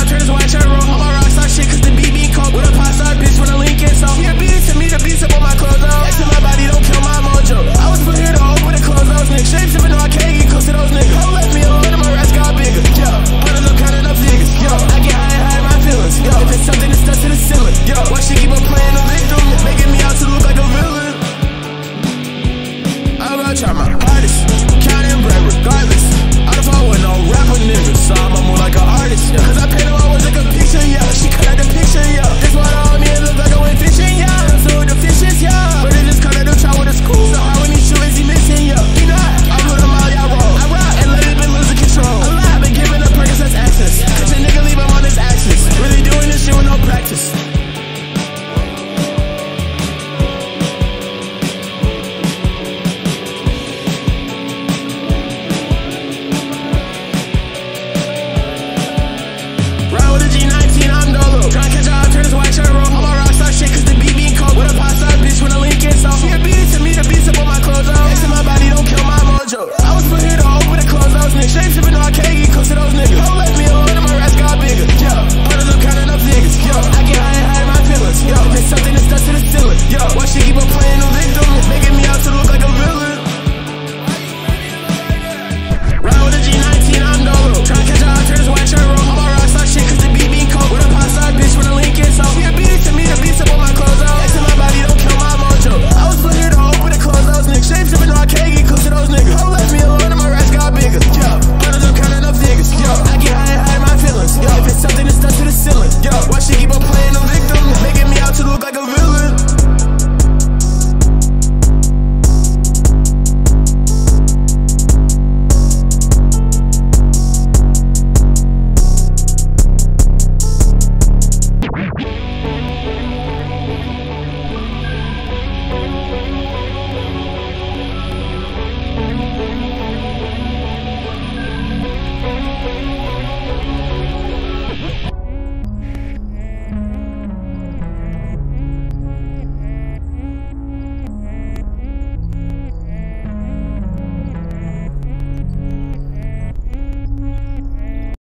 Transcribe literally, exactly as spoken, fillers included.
top, turn this white shirt roll. All my rockstar shit, cause the p.beancoco. With a pop star bitch with a Lincoln, so he a beat to me, the beats up on my clothes, though. Next to my body, don't kill my mojo. I was put here to open the clothes, those niggas.